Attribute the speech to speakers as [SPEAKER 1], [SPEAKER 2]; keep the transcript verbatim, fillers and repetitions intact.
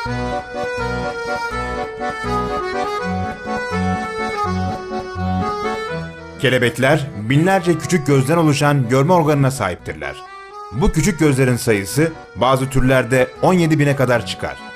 [SPEAKER 1] Kelebekler binlerce küçük gözden oluşan görme organına sahiptirler. Bu küçük gözlerin sayısı bazı türlerde on yedi bine kadar çıkar.